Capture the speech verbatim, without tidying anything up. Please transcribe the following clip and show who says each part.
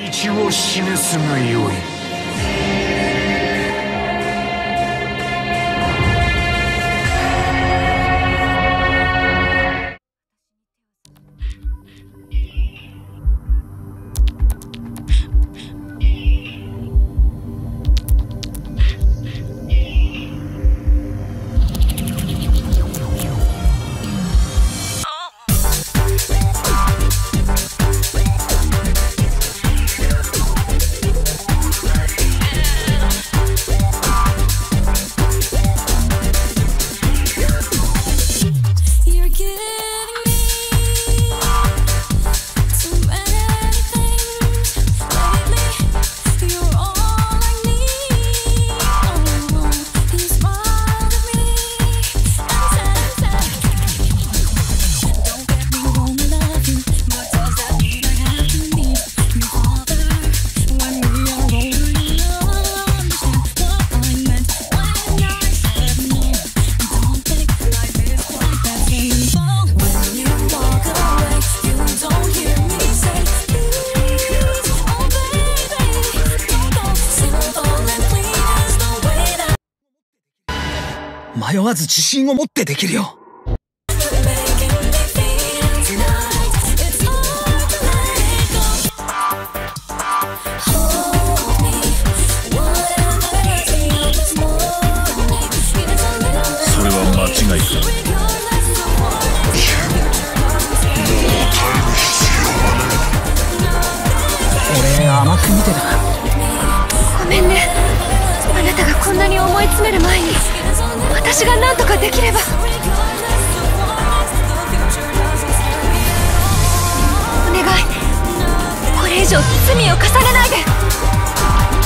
Speaker 1: 道を示すがよい。
Speaker 2: 迷わず自信を持ってできるよ。
Speaker 3: それは間違いか。
Speaker 2: 俺甘く見てた。
Speaker 4: ごめんね。あなたがこんなに思い詰める前に私が何とかできれば。お願い、これ以上罪を重ねないで。